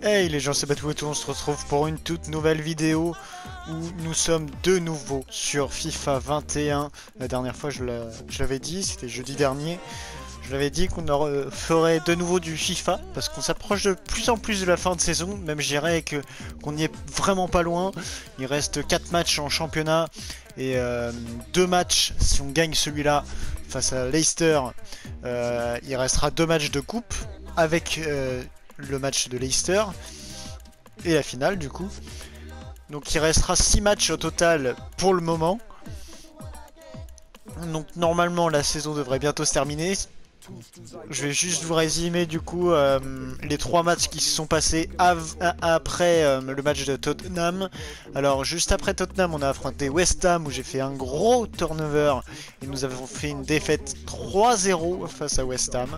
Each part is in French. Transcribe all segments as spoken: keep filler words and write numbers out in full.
Hey les gens, c'est Batwood, on se retrouve pour une toute nouvelle vidéo où nous sommes de nouveau sur FIFA vingt et un. La dernière fois je l'avais dit, c'était jeudi dernier. Je l'avais dit qu'on ferait de nouveau du FIFA parce qu'on s'approche de plus en plus de la fin de saison. Même je dirais que qu'on n'y est vraiment pas loin. Il reste quatre matchs en championnat et euh, deux matchs si on gagne celui-là face à Leicester. Euh, il restera deux matchs de coupe avec euh, le match de Leicester et la finale du coup. Donc il restera six matchs au total pour le moment. Donc normalement la saison devrait bientôt se terminer. Je vais juste vous résumer du coup euh, les trois matchs qui se sont passés après euh, le match de Tottenham. Alors juste après Tottenham, on a affronté West Ham où j'ai fait un gros turnover et nous avons fait une défaite trois zéro face à West Ham.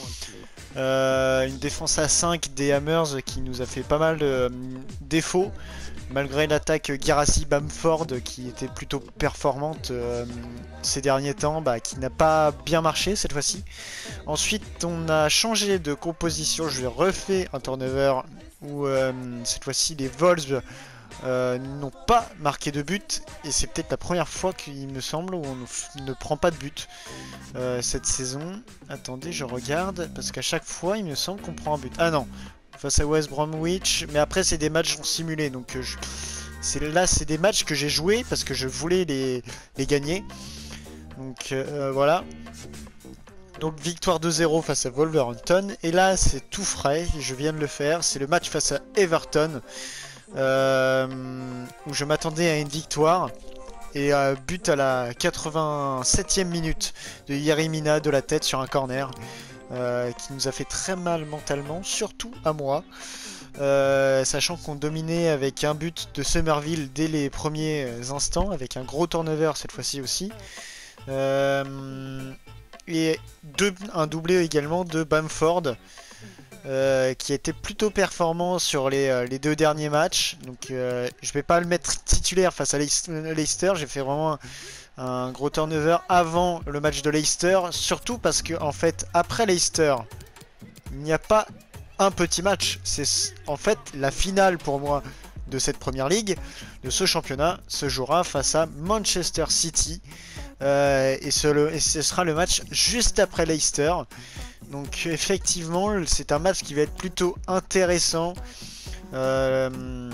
Euh, une défense à cinq des Hammers qui nous a fait pas mal de euh, défauts. Malgré l'attaque Guirassy-Bamford qui était plutôt performante euh, ces derniers temps, bah, qui n'a pas bien marché cette fois-ci. Ensuite, on a changé de composition. Je vais refaire un turnover où euh, cette fois-ci les Wolves euh, n'ont pas marqué de but. Et c'est peut-être la première fois qu'il me semble où on ne prend pas de but euh, cette saison. Attendez, je regarde parce qu'à chaque fois, il me semble qu'on prend un but. Ah non! Face à West Bromwich, mais après c'est des matchs simulés, donc euh, je... là c'est des matchs que j'ai joués parce que je voulais les, les gagner. Donc euh, voilà. Donc victoire deux zéro face à Wolverhampton, et là c'est tout frais, je viens de le faire, c'est le match face à Everton, euh, où je m'attendais à une victoire. Et euh, but à la quatre-vingt-septième minute de Yerry Mina de la tête sur un corner. Euh, qui nous a fait très mal mentalement, surtout à moi, euh, sachant qu'on dominait avec un but de Somerville dès les premiers instants, avec un gros turnover cette fois-ci aussi, euh, et deux, un doublé également de Bamford, euh, qui a été plutôt performant sur les, les deux derniers matchs. Donc euh, je vais pas le mettre titulaire face à Leicester, j'ai fait vraiment un, un gros turnover avant le match de Leicester, surtout parce que en fait après Leicester il n'y a pas un petit match, c'est en fait la finale pour moi de cette première ligue, de ce championnat, se jouera face à Manchester City, euh, et, ce, le, et ce sera le match juste après Leicester. Donc effectivement c'est un match qui va être plutôt intéressant, euh,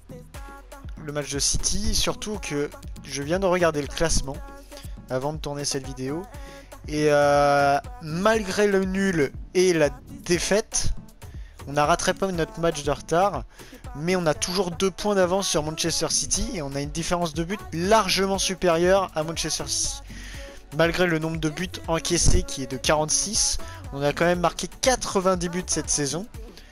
le match de City, surtout que je viens de regarder le classement avant de tourner cette vidéo, et euh, malgré le nul et la défaite, on a rattrapé notre match de retard, mais on a toujours deux points d'avance sur Manchester City et on a une différence de but largement supérieure à Manchester City. Malgré le nombre de buts encaissés qui est de quarante-six, on a quand même marqué quatre-vingt-dix buts cette saison.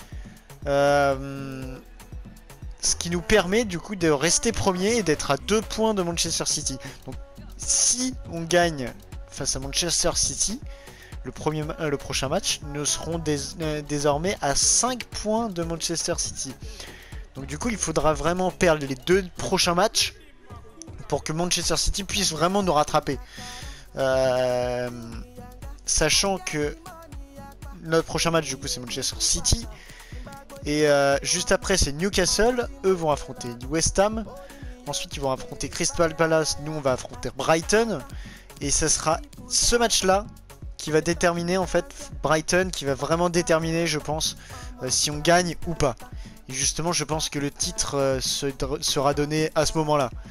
Euh, ce qui nous permet du coup de rester premier et d'être à deux points de Manchester City. Donc si on gagne face à Manchester City, le, premier, euh, le prochain match, nous serons dés euh, désormais à cinq points de Manchester City. Donc du coup il faudra vraiment perdre les deux prochains matchs pour que Manchester City puisse vraiment nous rattraper. Euh, sachant que notre prochain match du coup c'est Manchester City. Et euh, juste après c'est Newcastle, eux vont affronter West Ham. Ensuite ils vont affronter Crystal Palace, nous on va affronter Brighton. Et ce sera ce match là qui va déterminer en fait Brighton, qui va vraiment déterminer je pense euh, si on gagne ou pas. Et justement je pense que le titre euh, se, sera donné à ce moment là.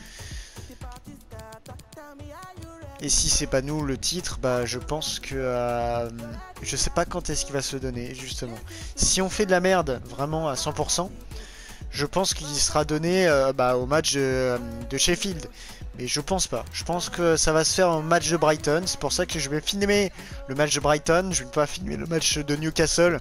Et si c'est pas nous le titre, bah je pense que euh, je sais pas quand est-ce qu'il va se donner justement. Si on fait de la merde vraiment à cent pour cent, je pense qu'il sera donné euh, bah, au match de, de Sheffield. Mais je pense pas. Je pense que ça va se faire au match de Brighton. C'est pour ça que je vais filmer le match de Brighton. Je vais pas filmer le match de Newcastle.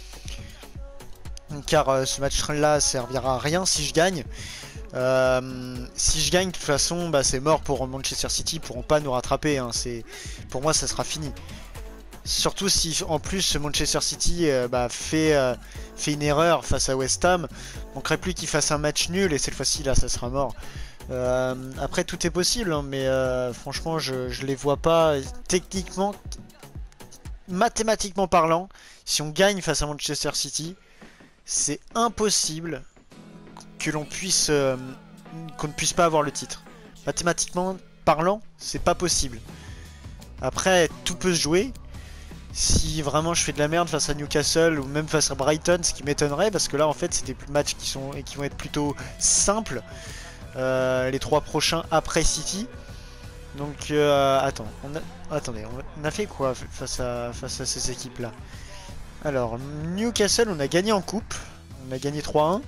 Car euh, ce match-là servira à rien si je gagne. Euh, si je gagne, de toute façon, bah, c'est mort pour Manchester City. Ils pourront pas nous rattraper. Hein. Pour moi, ça sera fini. Surtout si en plus Manchester City euh, bah, fait, euh, fait une erreur face à West Ham. Il manquerait plus qu'il fasse un match nul et cette fois-ci là ça sera mort. Euh, après tout est possible hein, mais euh, franchement je, je les vois pas techniquement, mathématiquement parlant. Si on gagne face à Manchester City, c'est impossible que l'on puisse euh, qu'on ne puisse pas avoir le titre. Mathématiquement parlant, c'est pas possible. Après, tout peut se jouer. Si vraiment je fais de la merde face à Newcastle ou même face à Brighton, ce qui m'étonnerait, parce que là en fait c'est des matchs qui sont et qui vont être plutôt simples. Euh, les trois prochains après City. Donc euh, attends, on a, attendez, on a fait quoi face à face à ces équipes là? Alors Newcastle, on a gagné en coupe, on a gagné trois un.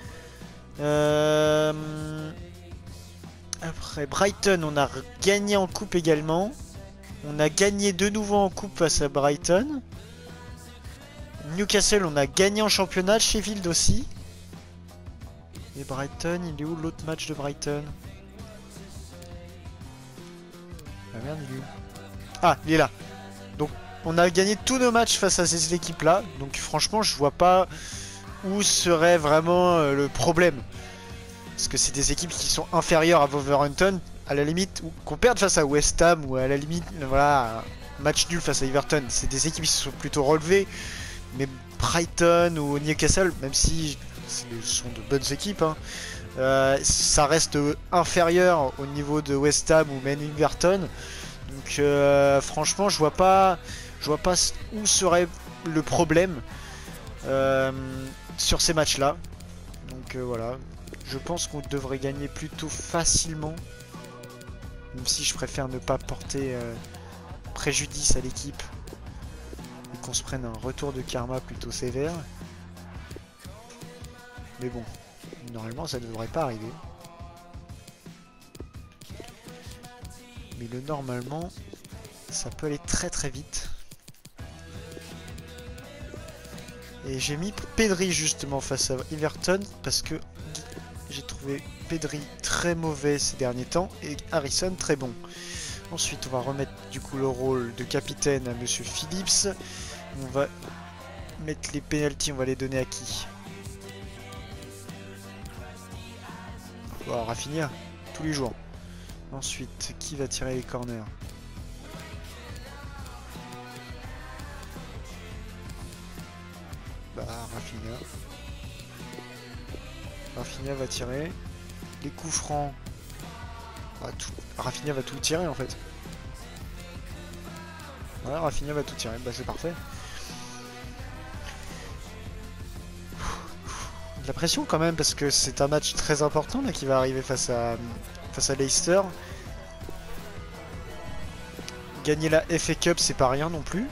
Euh... Après Brighton, on a gagné en coupe également. On a gagné de nouveau en coupe face à Brighton. Newcastle, on a gagné en championnat. Sheffield aussi. Et Brighton, il est où l'autre match de Brighton? Ah merde, il est où? Ah, il est là. Donc, on a gagné tous nos matchs face à ces équipes-là. Donc, franchement, je vois pas où serait vraiment euh, le problème. Parce que c'est des équipes qui sont inférieures à Wolverhampton. À la limite, qu'on perde face à West Ham ou à la limite, voilà, match nul face à Everton, c'est des équipes qui se sont plutôt relevées. Mais Brighton ou Newcastle, même si ce sont de bonnes équipes, hein, euh, ça reste inférieur au niveau de West Ham ou même Everton. Donc euh, franchement, je vois pas, je vois pas où serait le problème euh, sur ces matchs-là. Donc euh, voilà, je pense qu'on devrait gagner plutôt facilement. Même si je préfère ne pas porter euh, préjudice à l'équipe et qu'on se prenne un retour de karma plutôt sévère. Mais bon, normalement ça ne devrait pas arriver. Mais le normalement, ça peut aller très très vite. Et j'ai mis Pedri justement face à Everton parce que j'ai trouvé Pedri très mauvais ces derniers temps et Harrison très bon. Ensuite, on va remettre du coup le rôle de capitaine à Monsieur Phillips. On va mettre les pénaltys, on va les donner à qui? Oh, Rafinha, tous les jours. Ensuite, qui va tirer les corners? Bah, Rafinha. Rafinha va tirer. Les coups francs. Bah, tout... Rafinha va tout tirer en fait. Voilà, Rafinha va tout tirer. Bah, c'est parfait. De la pression quand même parce que c'est un match très important là qui va arriver face à face à Leicester. Gagner la F A Cup, c'est pas rien non plus.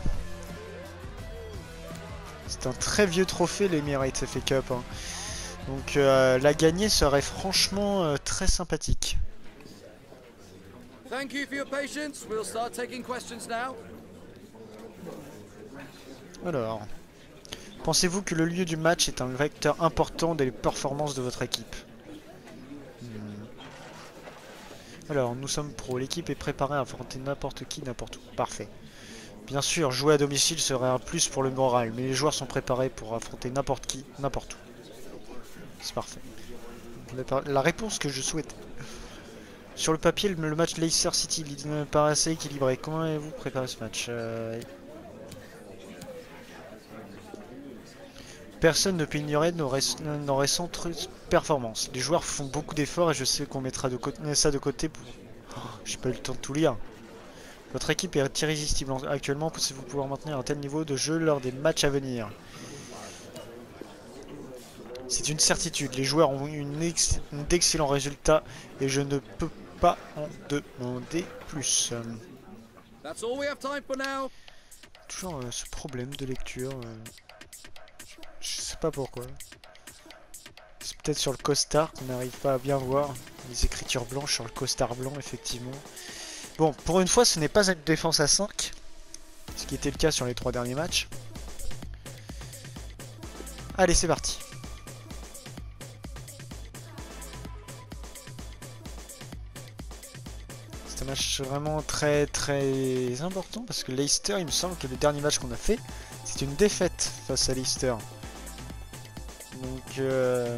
C'est un très vieux trophée l'Emirates F A Cup. Hein. Donc euh, la gagner serait franchement euh, très sympathique. Thank you for your patience. We'll start taking questions now. Alors, pensez-vous que le lieu du match est un vecteur important des performances de votre équipe? hmm. Alors, nous sommes pro. L'équipe est préparée à affronter n'importe qui, n'importe où. Parfait. Bien sûr, jouer à domicile serait un plus pour le moral, mais les joueurs sont préparés pour affronter n'importe qui, n'importe où. C'est parfait. La réponse que je souhaite. Sur le papier, le match Leicester City me paraît assez équilibré. Comment avez-vous préparé ce match? euh... Personne ne peut ignorer nos, nos récentes performances. Les joueurs font beaucoup d'efforts et je sais qu'on mettra de ça de côté pour... Oh, j'ai pas eu le temps de tout lire. Votre équipe est irrésistible actuellement. Pensez-vous pouvoir maintenir un tel niveau de jeu lors des matchs à venir? C'est une certitude. Les joueurs ont eu d'excellents résultats et je ne peux pas en demander plus. Toujours euh, ce problème de lecture. Euh, je sais pas pourquoi. C'est peut-être sur le costard qu'on n'arrive pas à bien voir. Les écritures blanches sur le costard blanc, effectivement. Bon, pour une fois, ce n'est pas une défense à cinq. Ce qui était le cas sur les trois derniers matchs. Allez, c'est parti. C'est un match vraiment très très important parce que Leicester, il me semble que le dernier match qu'on a fait, c'est une défaite face à Leicester. Donc, euh,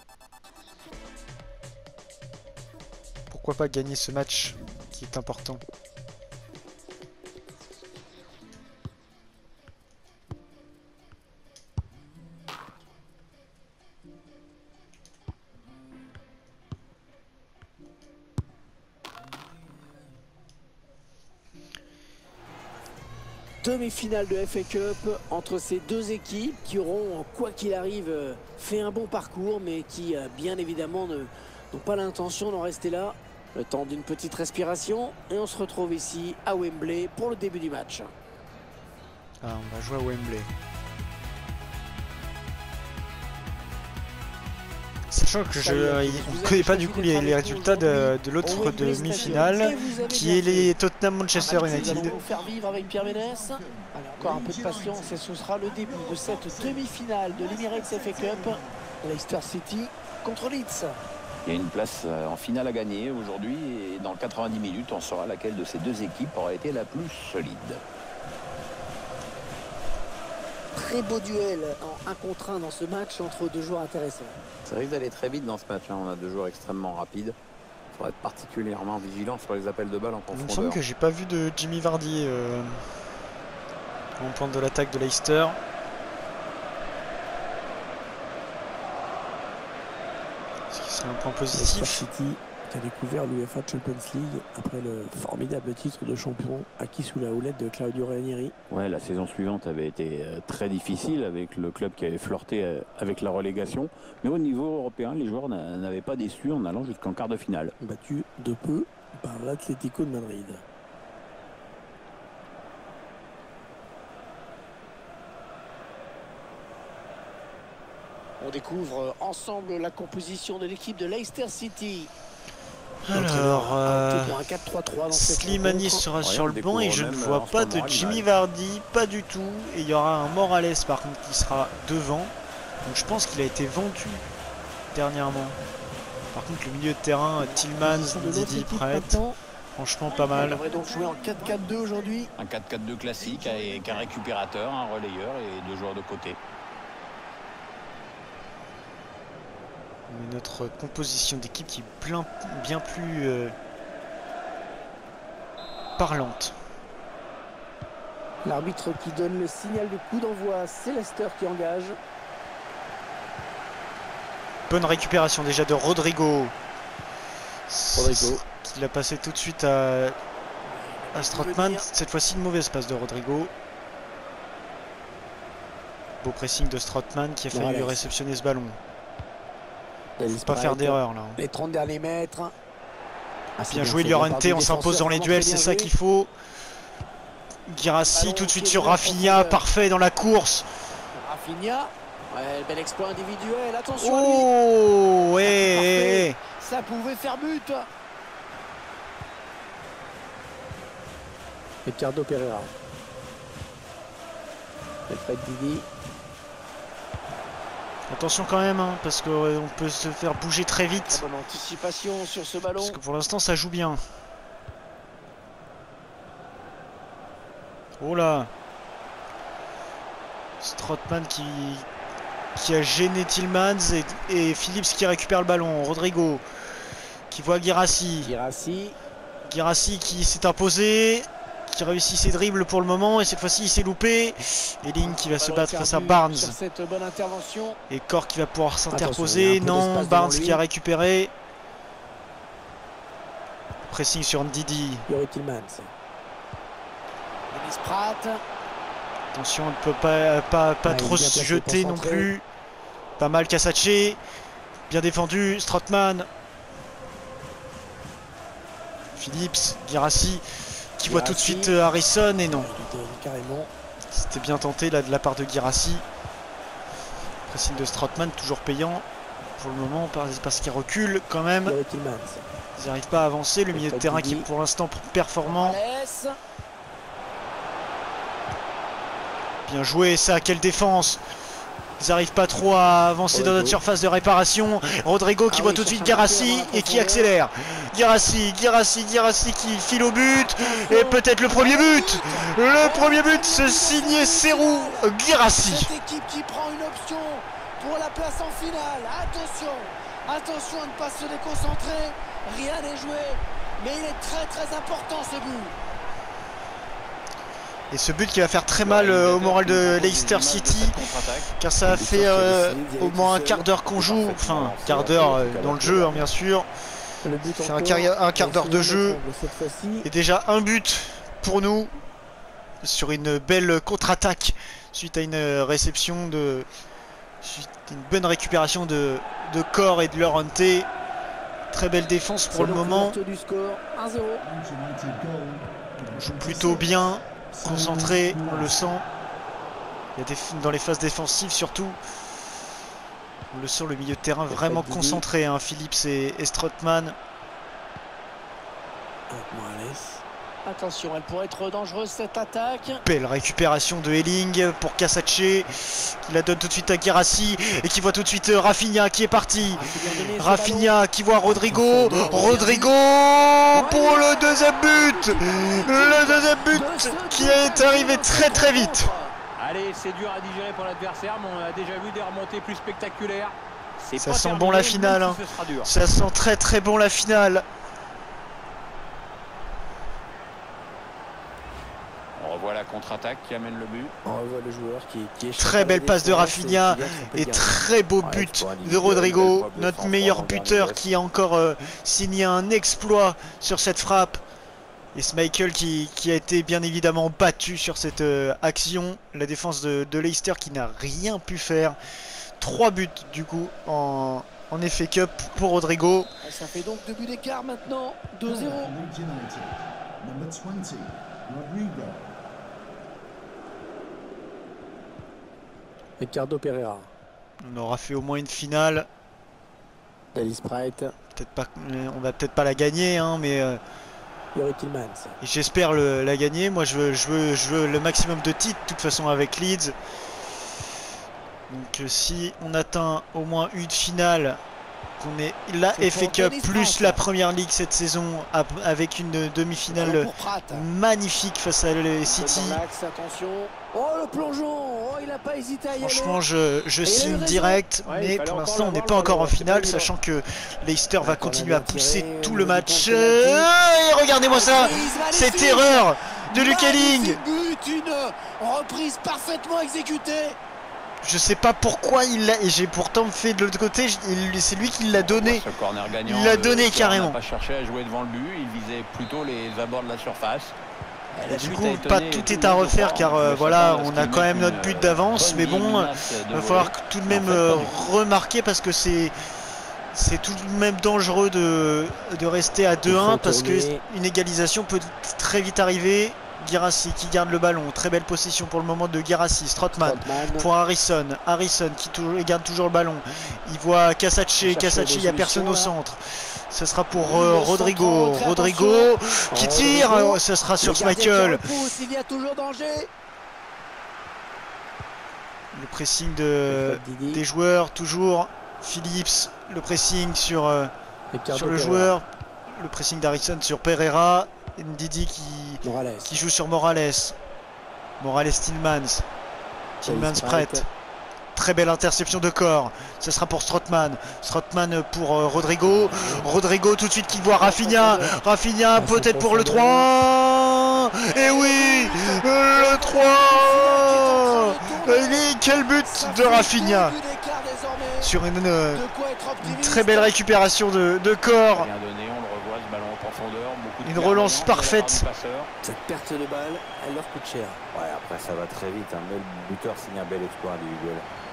pourquoi pas gagner ce match qui est important. demi-finale de F A Cup entre ces deux équipes qui auront, quoi qu'il arrive, fait un bon parcours, mais qui, bien évidemment, n'ont pas l'intention d'en rester là. Le temps d'une petite respiration et on se retrouve ici à Wembley pour le début du match. Ah, on va jouer à Wembley. Sachant que je ne connais pas du coup les, les résultats de, de l'autre demi-finale, qui est les Tottenham Manchester United. Nous faire vivre avec Pierre Ménès. Allez, encore un peu de patience et ce sera le début de cette demi-finale de l'Emirates F A Cup. Leicester City contre Leeds. Il y a une place en finale à gagner aujourd'hui et dans quatre-vingt-dix minutes, on saura laquelle de ces deux équipes aura été la plus solide. Très beau duel en un contre un dans ce match entre deux joueurs intéressants. Ça risque d'aller très vite dans ce match, hein. On a deux joueurs extrêmement rapides. Il faudra être particulièrement vigilant sur les appels de balles en profondeur. Il me semble que j'ai pas vu de Jimmy Vardy euh, en pointe de l'attaque de Leicester. Ce qui serait un point positif. Leicester City qui a découvert l'UEFA Champions League après le formidable titre de champion acquis sous la houlette de Claudio Ranieri. Ouais, la saison suivante avait été très difficile avec le club qui avait flirté avec la relégation. Mais au niveau européen, les joueurs n'avaient pas déçu en allant jusqu'en quart de finale. Battu de peu par l'Atlético de Madrid. On découvre ensemble la composition de l'équipe de Leicester City. Alors, euh, un Slimani sera sur le banc et je ne vois pas de Jimmy Vardy, pas du tout. Et il y aura un Morales par contre qui sera devant. Donc je pense qu'il a été vendu dernièrement. Par contre le milieu de terrain, Tillmans, Didi prête. Franchement pas mal. On devrait donc jouer en quatre quatre deux aujourd'hui. Un quatre quatre deux classique avec un récupérateur, un relayeur et deux joueurs de côté. Mais notre composition d'équipe qui est bien, bien plus euh, parlante. L'arbitre qui donne le signal de coup d'envoi, c'est Leicester qui engage. Bonne récupération déjà de Rodrigo. Rodrigo. Qui l'a passé tout de suite à, à Strootman. Cette fois-ci une mauvaise passe de Rodrigo. Beau pressing de Strootman qui a failli Morales. réceptionner ce ballon. Il Faut pas faire d'erreur là. Les trente derniers mètres. Ah, bien joué Llorente, on s'impose dans les duels, c'est ça qu'il faut. Guirassy tout de suite sur Rafinha, parfait dans la course. Rafinha, ouais, bel exploit individuel, attention à lui. Oh, ouais, ça pouvait faire but. Ricardo Pereira. Alfred Didi. Attention quand même, hein, parce qu'on euh, peut se faire bouger très vite. Bonne anticipation sur ce ballon. Parce que pour l'instant ça joue bien. Oh là. Strootman qui, qui a gêné Tillmans et, et Phillips qui récupère le ballon. Rodrigo qui voit Guirassy. Guirassy. Guirassy qui s'est imposé, qui réussit ses dribbles pour le moment et cette fois-ci il s'est loupé. Et Link qui va se battre face à Barnes. Cette bonne intervention. Et Cork qui va pouvoir s'interposer. Non, Barnes qui a récupéré. Pressing sur Ndidi. Youri Tillmans. Dennis Pratt. Attention, on ne peut pas, pas, pas ah, trop se jeter non plus. Pas mal Kassache. Bien défendu, Strootman. Phillips, Guirassy qui voit tout de suite Harrison et non. C'était bien tenté là de la part de Guirassy. Pressing de Strootman, toujours payant pour le moment parce qu'il recule quand même. Ils n'arrivent pas à avancer. Le milieu de terrain qui est pour l'instant performant. Bien joué ça, quelle défense. Ils n'arrivent pas trop à avancer dans notre surface de réparation. Rodrigo qui voit tout de suite Guirassy et qui accélère. Guirassy, Guirassy, Guirassy qui file au but. Et peut-être le premier but. Le premier but, c'est signé Serhou Guirassy. Cette équipe qui prend une option pour la place en finale. Attention, attention à ne pas se déconcentrer. Rien n'est joué, mais il est très très important ce but. Et ce but qui va faire très mal euh, au moral de Leicester City, car ça a fait euh, au moins un quart d'heure qu'on joue, enfin un quart d'heure euh, dans le jeu hein, bien sûr, c'est un quart, un quart d'heure de jeu, et déjà un but pour nous, sur une belle contre-attaque suite à une réception de... suite à une bonne récupération de, de Corr et de Llorente. Très belle défense pour le moment. Du score, un zéro. On joue plutôt bien, concentré, on le sent. Il y a des, dans les phases défensives surtout. On le sent, le milieu de terrain vraiment concentré, hein, Phillips et, et Strootman. Attention, elle pourrait être dangereuse cette attaque. Belle récupération de Elling pour Kasache qui la donne tout de suite à Guirassy et qui voit tout de suite Rafinha qui est parti. Rafinha qui voit Rodrigo. Rodrigo pour le deuxième but. Le deuxième but qui est arrivé très très vite. Allez, c'est dur à digérer pour l'adversaire, mais on a déjà vu des remontées plus spectaculaires. Ça sent bon la finale. Hein. Ça sent très très bon la finale. On revoit la contre-attaque qui amène le but. On revoit le joueur qui, qui est très belle passe de Rafinha et très beau but de Rodrigo, notre meilleur buteur qui a encore euh, signé un exploit sur cette frappe. Et Schmeichel qui, qui a été bien évidemment battu sur cette euh, action. La défense de, de Leicester qui n'a rien pu faire. Trois buts du coup en, en F A Cup pour Rodrigo. Ça fait donc deux buts d'écart maintenant, deux zéro. Ricardo Pereira. On aura fait au moins une finale. Dallas Bright. Peut-être pas, on va peut-être pas la gagner, hein, mais euh, j'espère la gagner. Moi, je veux, je veux, je veux le maximum de titres, de toute façon, avec Leeds. Donc, euh, si on atteint au moins une finale, qu'on est la F A Cup plus la Première Ligue cette saison, avec une demi-finale magnifique face à le City. Oh, le plongeon, oh, il a pas hésité à y Franchement, aller. je, je signe direct, ouais, mais pour l'instant, on n'est pas encore en finale, sachant que Leicester va continuer à pousser tout le match. Et regardez-moi ça, cette erreur de Luke Elling. Une reprise parfaitement exécutée. Je sais pas pourquoi il l'a, et j'ai pourtant fait de l'autre côté, c'est lui qui l'a donné. Il l'a donné carrément. Il n'a pas cherché à jouer devant le but, il visait plutôt les abords de la surface. Et du coup, pas tout est à refaire car euh, voilà, on a quand même notre but d'avance, mais bon, il va falloir tout de même euh, remarquer parce que c'est c'est tout de même dangereux de, de rester à deux un parce qu'une égalisation peut très vite arriver. Guirassy qui garde le ballon, très belle possession pour le moment de Guirassy. Strootman pour Harrison, Harrison qui toujours, garde toujours le ballon. Il voit Kasache, Kasache, il n'y a personne au centre. Ce sera pour euh, Rodrigo, Rodrigo qui tire, oh, ce sera sur Schmeichel. Le pressing de, des joueurs, toujours Phillips, le pressing sur, euh, sur le joueur, le pressing d'Harrison sur Pereira. Ndidi qui, qui joue sur Morales. Morales Tillmans. Tillmans prête. Très belle interception de Corr. Ce sera pour Strootman. Strootman pour euh, Rodrigo. Rodrigo tout de suite qui voit Rafinha. Rafinha peut-être pour le trois. Et oui, le trois. Et quel but de Rafinha. Sur une, une, une très belle récupération de, de Corr. Une relance parfaite. Cette perte de balle, elle leur coûte cher. Ouais, après ça va très vite. Un bel buteur signe un bel exploit individuel.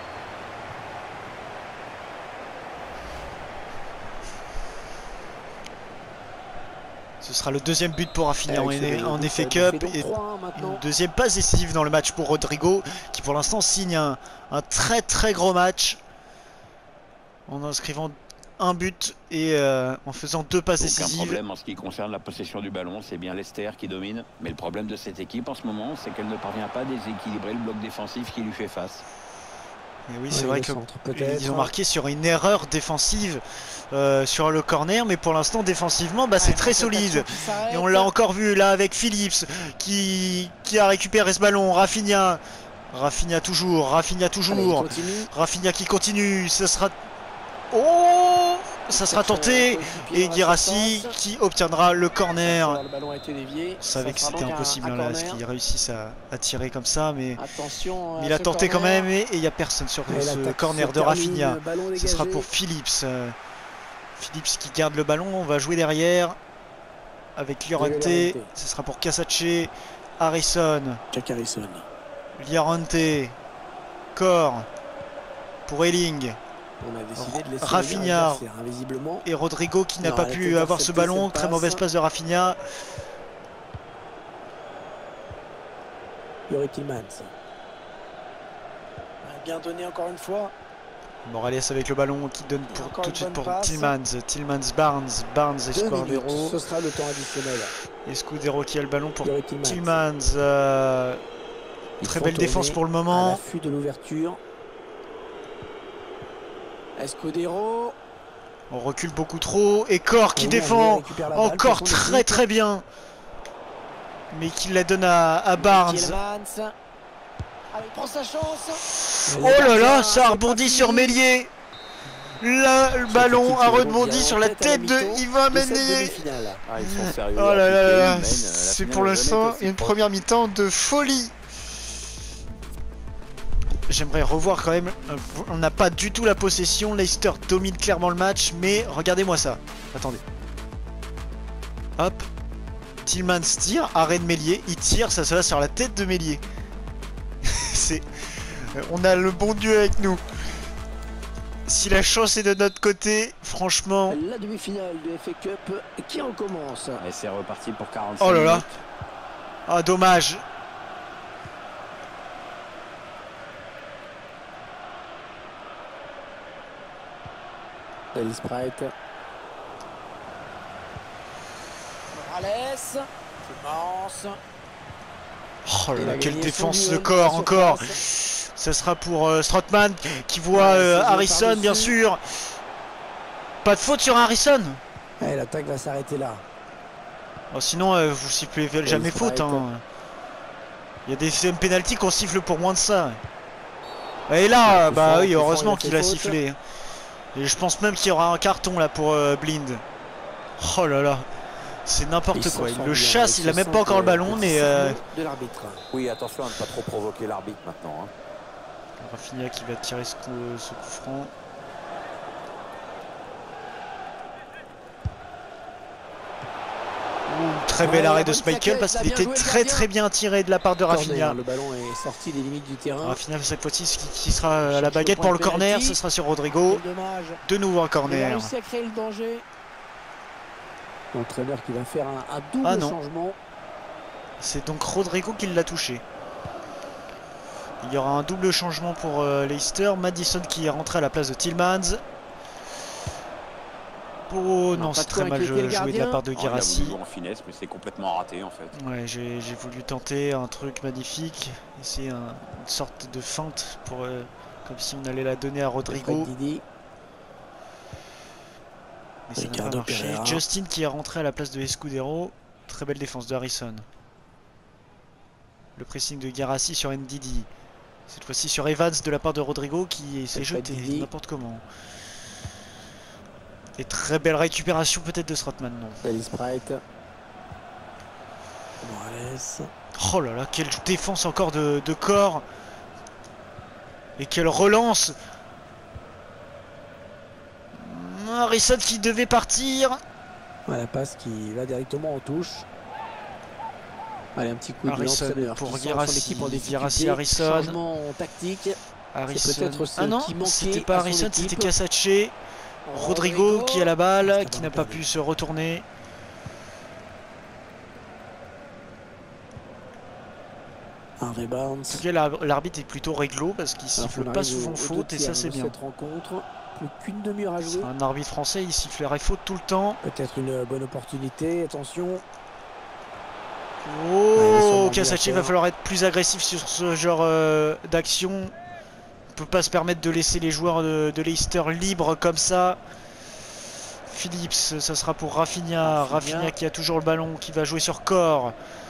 Ce sera le deuxième but pour Rafinha en, en F A Cup et une deuxième passe décisive dans le match pour Rodrigo qui pour l'instant signe un, un très très gros match en inscrivant un but et euh, en faisant deux passes décisives. Aucun problème en ce qui concerne la possession du ballon, c'est bien Leicester qui domine. Mais le problème de cette équipe en ce moment, c'est qu'elle ne parvient pas à déséquilibrer le bloc défensif qui lui fait face. Et oui, c'est vrai qu'ils ont marqué sur une erreur défensive euh, sur le corner, mais pour l'instant défensivement, bah, c'est très solide. Et on l'a encore vu là avec Phillips qui, qui a récupéré ce ballon. Rafinha, Rafinha toujours, Rafinha toujours, Allez, Rafinha qui continue. Ce sera Oh, ça sera tenté et Guirassy qui obtiendra le corner. Je savais que c'était impossible hein, là, ce qu'ils réussissent à, à tirer comme ça, mais, mais il a tenté quand même et il n'y a personne sur ce corner de Rafinha. Ce sera pour Phillips. Euh, Phillips qui garde le ballon, on va jouer derrière avec Llorente. Ce sera pour Kasache. Harrison. Jack Harrison. Llorente. Corps. Pour Elling. On a décidé de laisser Rafinha. Invisiblement. Et Rodrigo qui n'a Non, pas elle a pu peut-être avoir ce accepté ballon. cette Très passe. mauvaise passe de Rafinha. Youri Tillmans. Bien donné encore une fois. Morales avec le ballon qui donne pour, encore tout une de suite bonne pour passe. Tillmans. Tillmans, Barnes. Barnes, Deux minutes, Escudero. ce sera le temps additionnel. Escudero qui a le ballon pour Youri Tillmans. Tillmans. Euh, Ils très font belle défense tourner pour le à moment. l'affût de l'ouverture. Escudero. On recule beaucoup trop. Et Corps qui Oui, défend. récupère la balle Encore pour son très équipe. très bien. Mais qui la donne à, à Barnes. Tillmans. Allez, il prend sa chance. Oh là là, ça a rebondi sur Mélier. Là, le ballon a rebondi sur la tête de Ivan Mélier. Ah, ils sont sérieux. Oh là là Piqué, là ils là, mènent, euh, la c'est finale pour n'a le jamais sang été aussi une proche. première mi-temps de folie. J'aimerais revoir quand même, euh, on n'a pas du tout la possession, Leicester domine clairement le match, mais regardez-moi ça. Attendez. Hop. Tillmans tire, arrêt de Mélier, il tire, ça se va sur la tête de Mélier. C'est... On a le bon Dieu avec nous. Si la chance est de notre côté, franchement... La demi-finale du F A Cup qui recommence. Et c'est reparti pour quarante-cinq Oh là là. minutes. Ah, dommage. Ellis Sprite. Morales. Tillmans. Oh là Il là, a quelle gagné défense son de duel corps sur encore. place. Ça sera pour euh, Strootman qui voit Ouais, euh, c'est joué Harrison par-dessus. bien sûr. Pas de faute sur Harrison. Ouais, l'attaque va s'arrêter là. Oh, sinon euh, vous sifflez jamais il faute. faut Hein. Il y a des C M penalty qu'on siffle pour moins de ça. Et là, Plus bah fort, oui, plus fort, heureusement il a fait qu'il a faute. sifflé. Et je pense même qu'il y aura un carton là pour euh, Blind. Oh là là. C'est n'importe Il quoi. s'en Il sort le bien, chasse, il il a se même sent pas encore le que ballon, petit mais euh, signal de l'arbitre. Oui, attention à ne pas trop provoquer l'arbitre maintenant. Hein. Rafinha qui va tirer ce coup, ce coup franc. Ouh, très bel Ouais, arrêt la de bonne Schmeichel plaquette, parce il a qu'il bien était joué le très gardien. très bien tiré de la part de Rafinha. Corner, le ballon est sorti des limites du terrain. Rafinha cette fois-ci qui, qui sera à la Cherche le baguette point pour le de corner, penalty. ce sera sur Rodrigo. Quel dommage. De nouveau un Il a corner. réussi à créer le danger. L'entraîneur qui va faire un, un double Ah non. changement. C'est donc Rodrigo qui l'a touché. Il y aura un double changement pour euh, Leicester. Madison qui est rentré à la place de Tillmans. Oh non, pas c'est de très quoi mal inquiéter le joué de la gardien. part de Oh, il a voulu Guirassy. jouer en finesse, mais c'est complètement raté en fait. Ouais, j'ai j'ai voulu tenter un truc magnifique. Essayer un- une sorte de feinte pour, euh, comme si on allait la donner à Rodrigo. Fred Didi. Mais ça n'a pas Ricardo marché. Pereira. Justin qui est rentré à la place de Escudero. Très belle défense de Harrison. Le pressing de Guirassy sur Ndidi. Cette fois-ci sur Evans de la part de Rodrigo qui s'est Fred jeté Didi. n'importe comment. Et très belle récupération peut-être de Strootman, non. Ellis Sprite. Morales. Oh là là, quelle défense encore de, de corps. Et quelle relance. Harrison qui devait partir. Ouais, la passe qui va directement en touche. Allez, un petit coup de Harrison l'entraîneur pour qui sent son Guirassy. équipe en Guirassy, difficulté. Harrison. Changement tactique. Harrison. peut-être ce Ah non, qui manquait c'était pas à son Harrison, équipe. c'était Casace. Rodrigo qui a la balle, qui n'a pas pu se retourner. Harvey Barnes. En tout cas, l'ar- l'arbitre est plutôt réglo parce qu'il Alors siffle qu'on pas arrive souvent au- au faute deux et ça tiers c'est de bien. Cette rencontre, plus qu'une demi-heure à jouer. Un arbitre français, il sifflerait faute tout le temps. Peut-être une bonne opportunité. Attention. Oh, sûrement Casace bien va faire. falloir être plus agressif sur ce genre euh, d'action. On peut pas se permettre de laisser les joueurs de, de Leicester libres comme ça. Phillips, ça sera pour Rafinha. Rafinha. Rafinha qui a toujours le ballon, qui va jouer sur corps.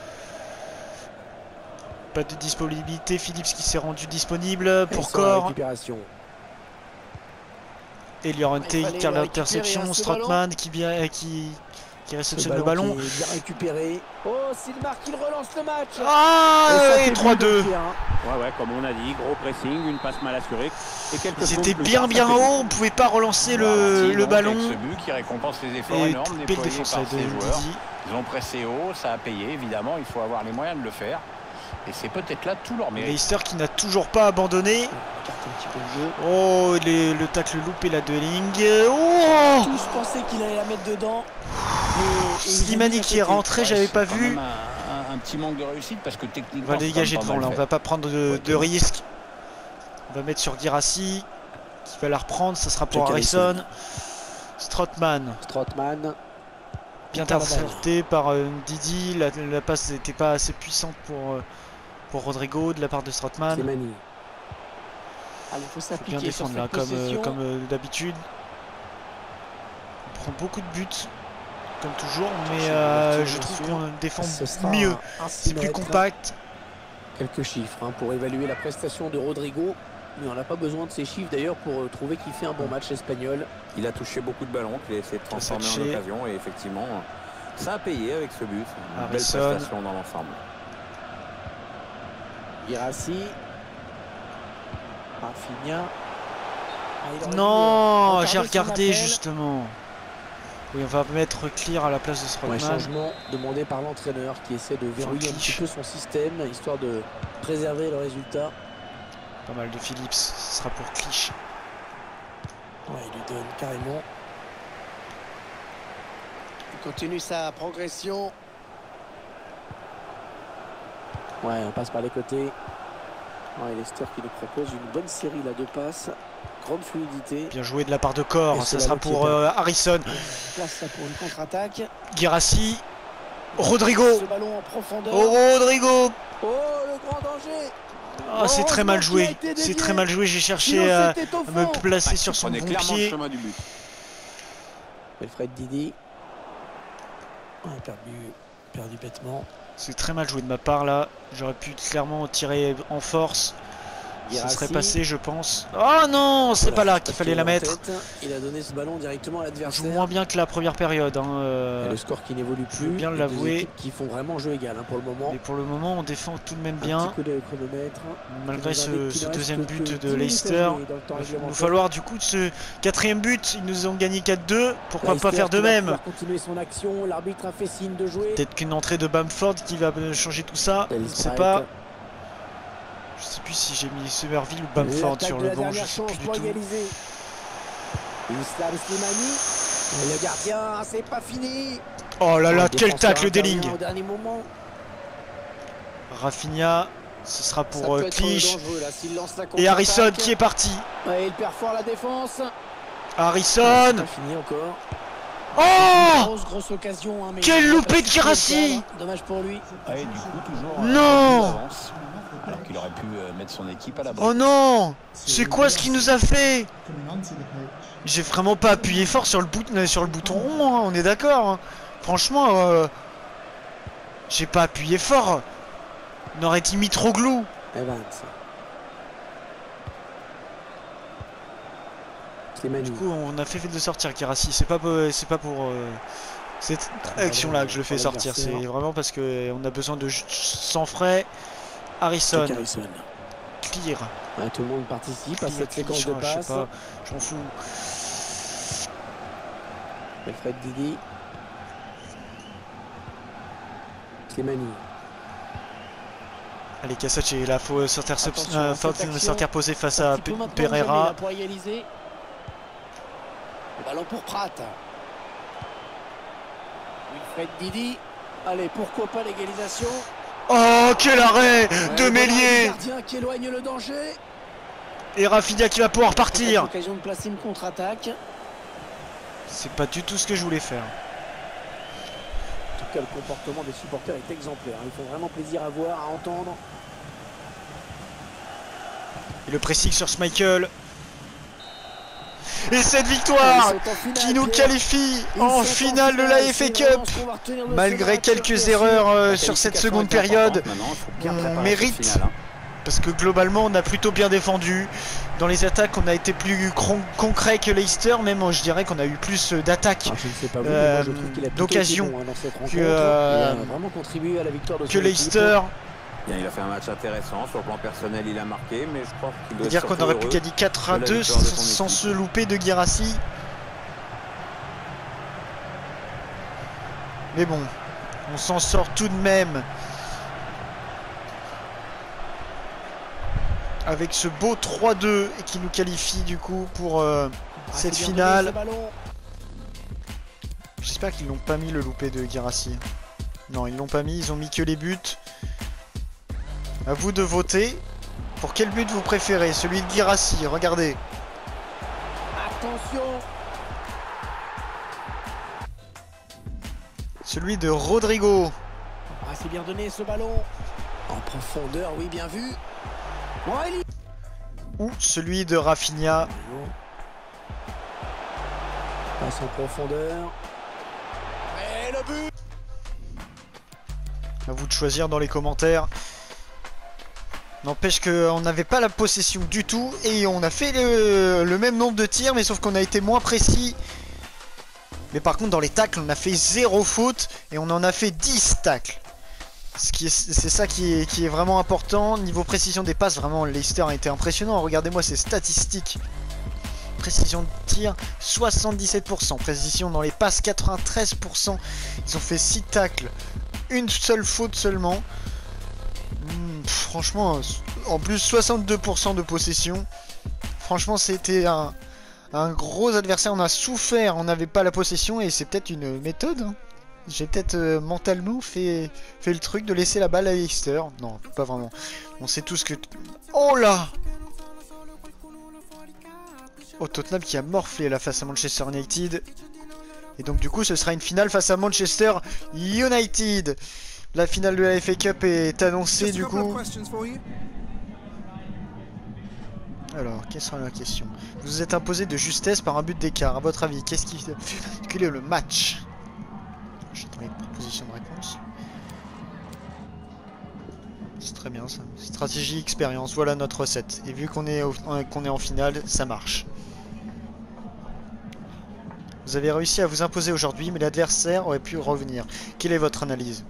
Pas de disponibilité. Phillips qui s'est rendu disponible pour Et sans la corps. récupération. Et Llorente Il fallait qui a le l'interception. récupérer, hein, ce Strootman qui, bien, qui qui réceptionne le ballon. Qui est bien récupéré. Oh, s'il marque, il relance le match. Ah, et trois deux. Ouais, ouais, comme on a dit, gros pressing, une passe mal assurée. Et quelques Ils secondes étaient plus bien tard, bien ça fait haut, on pouvait pas relancer Voilà, le, si, le donc, ballon. avec ce but qui récompense les efforts Et énormes belle déployés défense par de ces joueurs. Didi. Ils ont pressé haut, ça a payé, évidemment, il faut avoir les moyens de le faire. Et c'est peut-être là tout leur mérite. Leicester qui n'a toujours pas abandonné. Oh, les, le tacle loupé là de Ling. Oh, Tous pensaient qu'il allait la mettre dedans. Et, et Slimani qui est rentré, Ouais, j'avais c'est pas quand vu. même Un, un, un petit manque de réussite parce que techniquement. On va c'est dégager quand même devant pas là, mal on va fait. pas prendre de, Ouais, de risques. On va mettre sur Guirassy qui va la reprendre, ça sera pour Jack Harrison. Harrison. Strootman, Strootman. bien Peter Van Dijk. intercepté par euh, Didi. La, la passe n'était pas assez puissante pour, euh, pour Rodrigo de la part de Strootman. Slimani. Allez, il faut Faut bien s'appliquer sur défendre là, cette comme, euh, possession. comme euh, d'habitude. On prend beaucoup de buts, comme toujours, mais Attention, euh, ouverture, je bien trouve sûr. qu'on défend Ce sera mieux. un C'est six plus mètres. compact. Quelques chiffres hein, pour évaluer la prestation de Rodrigo. Mais on n'a pas besoin de ces chiffres d'ailleurs pour euh, trouver qu'il fait un bon match espagnol. Il a touché beaucoup de ballons qu'il a essayé de transformer en Touché. occasion et effectivement ça a payé avec ce but. Une belle Harrison. prestation dans l'ensemble. Guirassy. Rafinha. Ah, il aurait dû, Non, euh, j'ai retarder son regardé appel. justement. Oui, on va mettre Clear à la place de Ouais, Strootman. changement demandé par l'entraîneur qui essaie de verrouiller un Clich. petit peu son système histoire de préserver le résultat. Pas mal de Phillips, ce sera pour Clich. Ouais, il lui donne carrément. Il continue sa progression. Ouais, on passe par les côtés. Ouais, Leicester qui nous propose une bonne série là de passes. Grande fluidité. Bien joué de la part de Corps, Et ça c'est sera là qui pour est euh, Harrison. Place ça pour une contre-attaque. Guirassy. Rodrigo. Ce ballon en profondeur. Oh, Rodrigo. Oh, le grand danger. Ah, c'est très mal Heureusement qu'il a joué. été C'est dévié. très mal joué. J'ai cherché Sinon, à c'était au à me fond. placer Ouais, sur il son prenait bon clairement le pied. chemin du but. Wilfred Didi. Ouais, perdu, perdu bêtement. C'est très mal joué de ma part là. J'aurais pu clairement tirer en force. Ça Guirassy. serait passé, je pense. Oh non, c'est Voilà, pas là c'est qu'il pas fallait tiré la en mettre. tête. Il a donné ce ballon directement à On joue l'adversaire. moins bien que la première période. Hein, euh, Et le score qui n'évolue je plus. veux bien Les l'avouer. deux équipes qui font vraiment jeu égal hein, pour le moment. Mais pour le moment, on défend tout de même Un bien. petit coup de chronomètre. Malgré Qui nous indique ce, qu'il ce ne reste deuxième que but dix de minutes à Leicester. jouer dans le temps Il va réglementaire. nous falloir du coup de ce quatrième but. Ils nous ont gagné quatre deux. Pourquoi Leicester pas faire de qui va même? pouvoir continuer son action. L'arbitre a fait signe de jouer. Peut-être qu'une entrée de Bamford qui va changer tout ça. Je ne sais Strike. pas. Je sais plus si j'ai mis Somerville ou Bamford L'attaque sur de le la banc. Je dernière sais chance plus du pour tout. égaliser. Islam Slimani. Et le gardien, c'est pas fini. Oh là là, Le quel défenseur tacle intervient d'Eling. au dernier moment. Rafinha, ce sera Ça pour peut euh, être Clich. dangereux, là, s'il lance la Et Harrison contre-attaque. qui est parti. Ouais, il perd fort la défense. Harrison. C'est pas fini encore. Oh, Grosse, grosse occasion. Hein, mais quel il a loupé pas de su Guirassy. le faire. Dommage pour lui. Ouais, du coup, toujours. Non. euh, un peu d'avance, alors qu'il aurait pu euh, mettre son équipe à l'abri. Oh non, c'est quoi ce qu'il nous a fait? J'ai vraiment pas appuyé fort sur le, bout, sur le bouton rond, hein, on est d'accord. Hein. Franchement, euh, j'ai pas appuyé fort. On aurait été mis trop glou. Evans. Slimani. Du coup, on a fait fait de sortir Guirassy. C'est pas, c'est pas pour euh, cette action-là que je le fais sortir. C'est vraiment parce qu'on a besoin de sang frais. Harrison, Jack Harrison. Clear. Ouais, tout le monde participe à Clear, cette séquence Clear, de je sais passe. pas, j'en fous. Wilfred Didi. Slimani. Allez, Kassac, il a faut Attention à cette action. s'interposer face Un à petit peu maintenant, Pereira. jamais, là, pour égaliser. Le ballon pour Pratt. Wilfred Didi. Allez, pourquoi pas l'égalisation. Oh, quel arrêt Ouais, de voilà, Mélier. le gardien qui éloigne le danger. Et Rafinha qui va pouvoir partir. L'occasion de placer une contre-attaque. C'est pas du tout ce que je voulais faire. En tout cas, le comportement des supporters est exemplaire. Ils font vraiment plaisir à voir, à entendre. Et le pressing sur Schmeichel. Et cette victoire Ils sont en finale, qui nous Pierre. qualifie Ils en sont finale de la finale. F A C'est Cup. vraiment ce qu'on va retenir de ce Malgré match, quelques bien sûr. erreurs euh, La sur cette qualification seconde est importante période, maintenant, il faut bien on préparer cette mérite finale, hein. Parce que globalement on a plutôt bien défendu. Dans les attaques on a été plus concret que Leicester. Même je dirais qu'on a eu plus d'attaques, ah, euh, d'occasions bon, hein, que, euh, vraiment contribué à la victoire de que Leicester. Bien, il a fait un match intéressant, sur le plan personnel il a marqué, mais je crois qu'il doit dire qu'on aurait pu gagner quatre à deux sans se louper de Guirassy. Mais bon, on s'en sort tout de même avec ce beau trois deux qui nous qualifie du coup pour euh, ah, cette finale. J'espère qu'ils n'ont pas mis le loupé de Guirassy. Non, ils l'ont pas mis, ils ont mis que les buts. À vous de voter. Pour quel but vous préférez? Celui de Guirassy, regardez. Attention. Celui de Rodrigo. Ah, c'est bien donné ce ballon. En profondeur, oui, bien vu. Morelli. Ou celui de Rafinha. Passe en profondeur. Et le but. À vous de choisir dans les commentaires. N'empêche qu'on n'avait pas la possession du tout et on a fait le, le même nombre de tirs, mais sauf qu'on a été moins précis. Mais par contre dans les tacles on a fait zéro faute et on en a fait dix tacles. Ce qui est, c'est ça qui est, qui est vraiment important. Niveau précision des passes, vraiment Leicester a été impressionnant. Regardez-moi ces statistiques. Précision de tir soixante-dix-sept pour cent, précision dans les passes quatre-vingt-treize pour cent. Ils ont fait six tacles, une seule faute seulement. Mmh, franchement, en plus soixante-deux pour cent de possession. Franchement, c'était un, un gros adversaire. On a souffert, on n'avait pas la possession et c'est peut-être une méthode. Hein. J'ai peut-être euh, mentalement fait, fait le truc de laisser la balle à Leicester. Non, pas vraiment. On sait tous que... Oh là! Oh, Tottenham qui a morflé la face à Manchester United. Et donc du coup, ce sera une finale face à Manchester United. La finale de la F A Cup est annoncée du coup. Alors, quelle sera la question? Vous vous êtes imposé de justesse par un but d'écart. À votre avis, qu'est-ce qui... Quel est le match? J'attends une proposition de réponse. C'est très bien ça. Stratégie, expérience, voilà notre recette. Et vu qu'on est, au... qu'on est en finale, ça marche. Vous avez réussi à vous imposer aujourd'hui, mais l'adversaire aurait pu revenir. Quelle est votre analyse?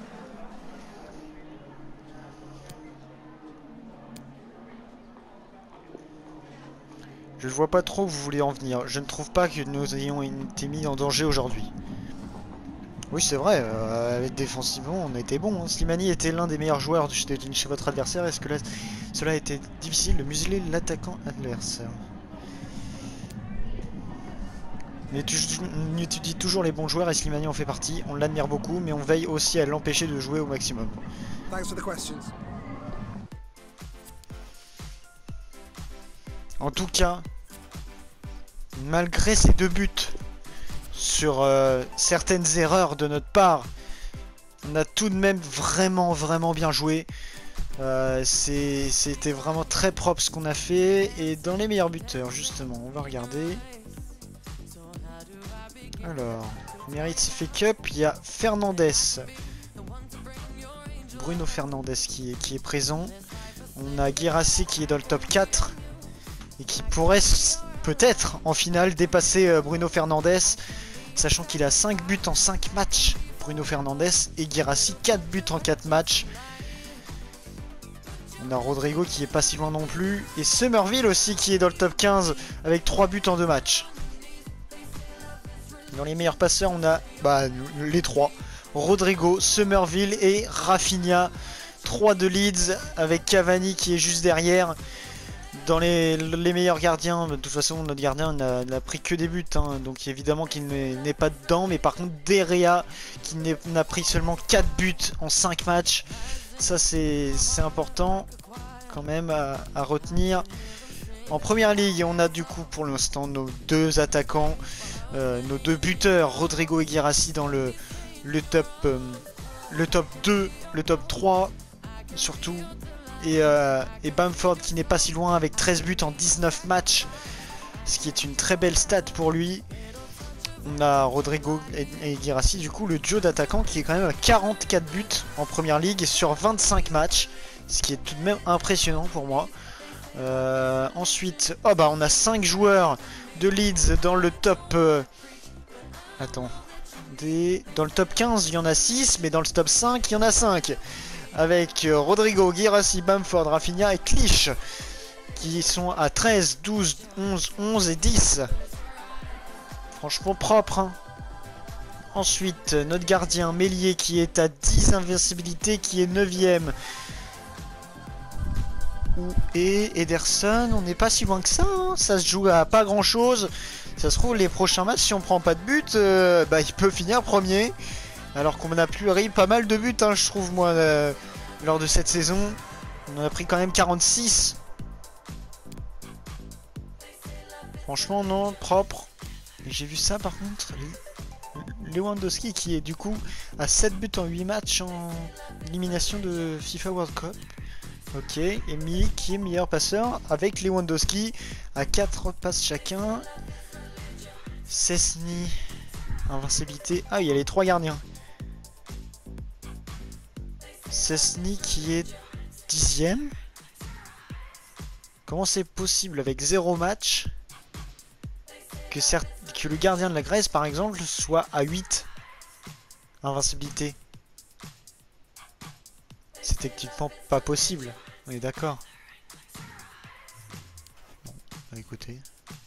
Je ne vois pas trop où vous voulez en venir. Je ne trouve pas que nous ayons été mis en danger aujourd'hui. Oui, c'est vrai. Euh, défensivement, on a été bon. Hein. Slimani était l'un des meilleurs joueurs chez, chez votre adversaire. Est-ce que là, cela a été difficile de museler l'attaquant adversaire? Mais tu, tu dis toujours les bons joueurs et Slimani en fait partie. On l'admire beaucoup, mais on veille aussi à l'empêcher de jouer au maximum. Thanks for the questions. En tout cas, malgré ces deux buts sur euh, certaines erreurs de notre part, on a tout de même vraiment vraiment bien joué. Euh, C'était vraiment très propre ce qu'on a fait. Et dans les meilleurs buteurs, justement, on va regarder. Alors, mérite F A Cup, il y a Fernandez. Bruno Fernandez qui est, qui est présent. On a Guirassy qui est dans le top quatre. Et qui pourrait peut-être en finale dépasser euh, Bruno Fernandez, sachant qu'il a cinq buts en cinq matchs, Bruno Fernandez, et Guirassy quatre buts en quatre matchs. On a Rodrigo qui est pas si loin non plus, et Summerville aussi qui est dans le top quinze avec trois buts en deux matchs. Dans les meilleurs passeurs, on a bah, les trois, Rodrigo, Summerville et Rafinha. trois de Leeds avec Cavani qui est juste derrière. Dans les, les meilleurs gardiens, de toute façon notre gardien n'a pris que des buts, hein, donc évidemment qu'il n'est pas dedans, mais par contre Derea qui n'a pris seulement quatre buts en cinq matchs, ça c'est important quand même à, à retenir. En première ligue, on a du coup pour l'instant nos deux attaquants, euh, nos deux buteurs, Rodrigo et Guirassy dans le, le, top, euh, le top deux, le top trois surtout. Et, euh, et Bamford qui n'est pas si loin avec treize buts en dix-neuf matchs, ce qui est une très belle stat pour lui. On a Rodrigo et, et Guirassy, du coup le duo d'attaquants qui est quand même à quarante-quatre buts en première ligue sur vingt-cinq matchs, ce qui est tout de même impressionnant pour moi. Euh, ensuite, oh bah on a cinq joueurs de Leeds dans le top... Euh... Attends. Des... Dans le top quinze, il y en a six, mais dans le top cinq, il y en a cinq. Avec euh, Rodrigo, Guirassy, Bamford, Rafinha et Clich, qui sont à treize, douze, onze, onze et dix. Franchement propre, hein. Ensuite, notre gardien Meslier qui est à dix invincibilité, qui est neuvième. Où est Ederson? On n'est pas si loin que ça, hein. Ça se joue à pas grand chose. Ça se trouve, les prochains matchs, si on prend pas de but, euh, bah, il peut finir premier. Alors qu'on a pris pas mal de buts, hein, je trouve, moi, euh, lors de cette saison. On en a pris quand même quarante-six. Franchement, non, propre. Et j'ai vu ça, par contre. Lewandowski qui est du coup à sept buts en huit matchs en élimination de FIFA World Cup. Ok, et Milik qui est meilleur passeur avec Lewandowski à quatre passes chacun. Szczesny, invincibilité. Ah, il y a les trois gardiens. Szczesny qui est dixième. Comment c'est possible avec zéro match que, certes, que le gardien de la Grèce par exemple soit à huit invincibilité? C'est techniquement pas possible, on est d'accord. Bon, bah écoutez.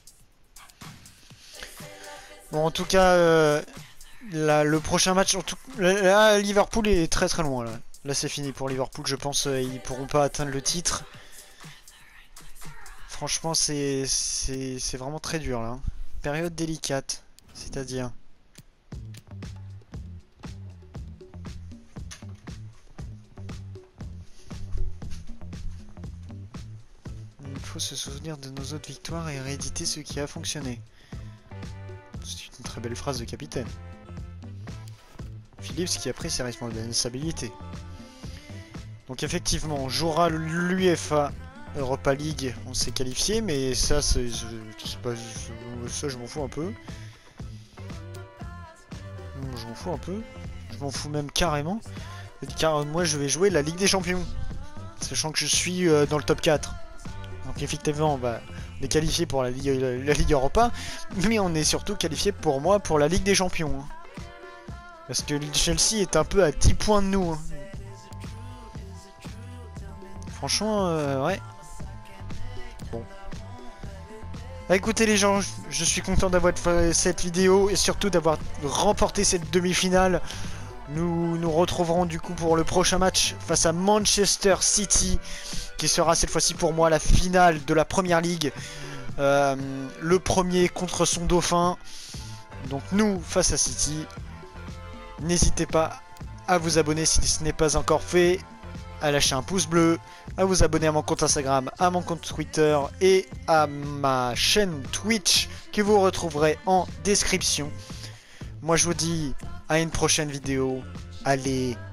Bon, en tout cas, euh, là, le prochain match, en tout, là, Liverpool est très très loin. Là, là c'est fini pour Liverpool, je pense euh, ils pourront pas atteindre le titre. Franchement, c'est c'est vraiment très dur là. Hein. Période délicate, c'est-à-dire... Il faut se souvenir de nos autres victoires et rééditer ce qui a fonctionné. C'est une très belle phrase de capitaine. Phillips qui a pris ses responsabilités. Donc effectivement, on jouera l'U E F A Europa League, on s'est qualifié, mais ça, c'est pas, ça je m'en fous un peu. Je m'en fous un peu. Je m'en fous même carrément. Car moi, je vais jouer la Ligue des Champions, sachant que je suis euh, dans le top quatre. Donc effectivement, bah, on est qualifié pour la Ligue, la, la Ligue Europa, mais on est surtout qualifié pour moi pour la Ligue des Champions. Hein. Parce que Chelsea est un peu à dix points de nous. Hein. Franchement, euh, ouais. Bon. Bah écoutez les gens, je suis content d'avoir fait cette vidéo et surtout d'avoir remporté cette demi-finale. Nous nous retrouverons du coup pour le prochain match face à Manchester City, qui sera cette fois-ci pour moi la finale de la Première Ligue. Euh, le premier contre son dauphin. Donc nous face à City. N'hésitez pas à vous abonner si ce n'est pas encore fait, à lâcher un pouce bleu, à vous abonner à mon compte Instagram, à mon compte Twitter et à ma chaîne Twitch que vous retrouverez en description. Moi je vous dis à une prochaine vidéo. Allez,